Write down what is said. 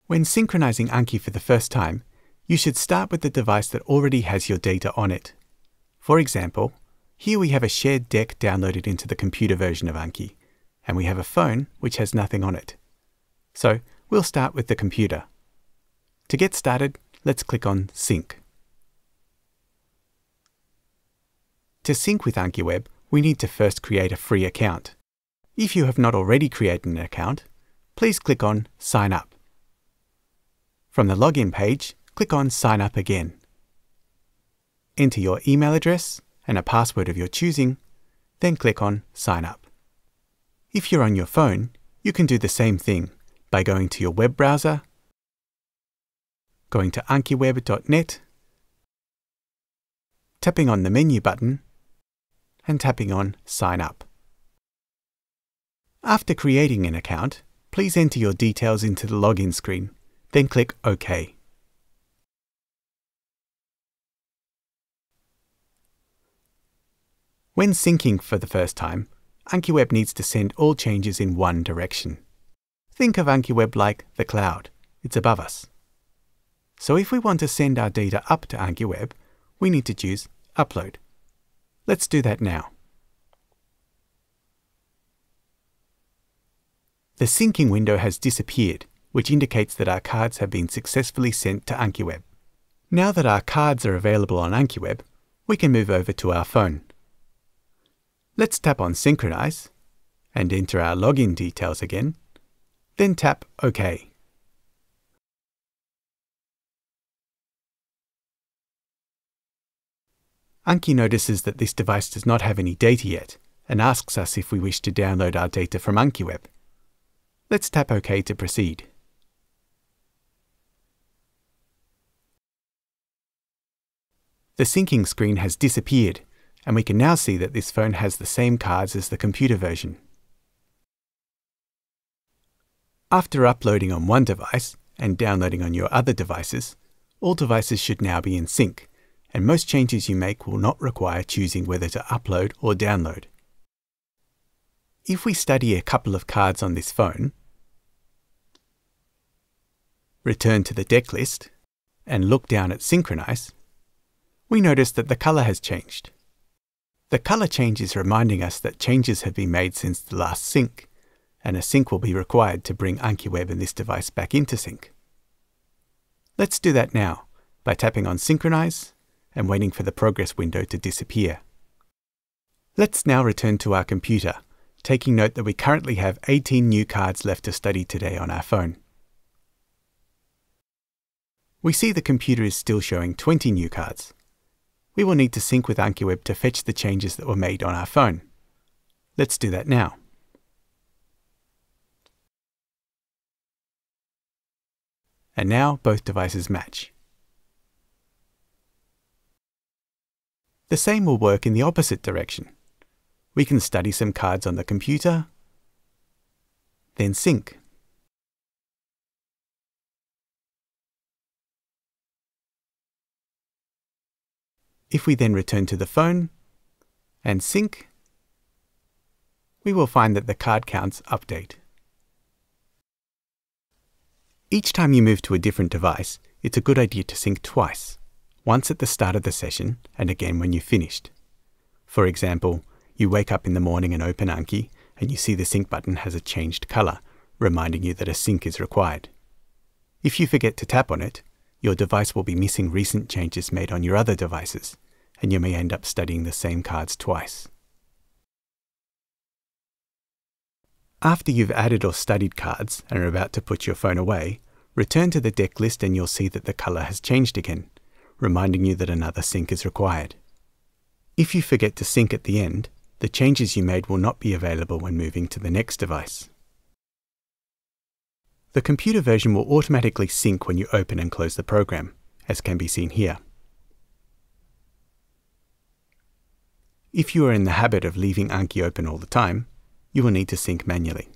When synchronizing Anki for the first time, you should start with the device that already has your data on it. For example, here we have a shared deck downloaded into the computer version of Anki, and we have a phone which has nothing on it. So we'll start with the computer. To get started, let's click on Sync. To sync with AnkiWeb, we need to first create a free account. If you have not already created an account, please click on Sign Up. From the login page, click on Sign Up again. Enter your email address and a password of your choosing, then click on Sign Up. If you're on your phone, you can do the same thing by going to your web browser, going to ankiweb.net, tapping on the menu button, and tapping on Sign Up. After creating an account, please enter your details into the login screen, then click OK. When syncing for the first time, AnkiWeb needs to send all changes in one direction. Think of AnkiWeb like the cloud. It's above us. So if we want to send our data up to AnkiWeb, we need to choose Upload. Let's do that now. The syncing window has disappeared, which indicates that our cards have been successfully sent to AnkiWeb. Now that our cards are available on AnkiWeb, we can move over to our phone. Let's tap on Synchronize and enter our login details again, then tap OK. Anki notices that this device does not have any data yet and asks us if we wish to download our data from AnkiWeb. Let's tap OK to proceed. The syncing screen has disappeared, and we can now see that this phone has the same cards as the computer version. After uploading on one device and downloading on your other devices, all devices should now be in sync, and most changes you make will not require choosing whether to upload or download. If we study a couple of cards on this phone, return to the deck list, and look down at Synchronize, we notice that the color has changed. The color change is reminding us that changes have been made since the last sync, and a sync will be required to bring AnkiWeb and this device back into sync. Let's do that now by tapping on Synchronize and waiting for the progress window to disappear. Let's now return to our computer, taking note that we currently have 18 new cards left to study today on our phone. We see the computer is still showing 20 new cards. We will need to sync with AnkiWeb to fetch the changes that were made on our phone. Let's do that now. And now both devices match. The same will work in the opposite direction. We can study some cards on the computer, then sync. If we then return to the phone and sync, we will find that the card counts update. Each time you move to a different device, it's a good idea to sync twice, once at the start of the session and again when you've finished. For example, you wake up in the morning and open Anki, and you see the sync button has a changed color, reminding you that a sync is required. If you forget to tap on it, your device will be missing recent changes made on your other devices, and you may end up studying the same cards twice. After you've added or studied cards and are about to put your phone away, return to the deck list and you'll see that the color has changed again, reminding you that another sync is required. If you forget to sync at the end, the changes you made will not be available when moving to the next device. The computer version will automatically sync when you open and close the program, as can be seen here. If you are in the habit of leaving Anki open all the time, you will need to sync manually.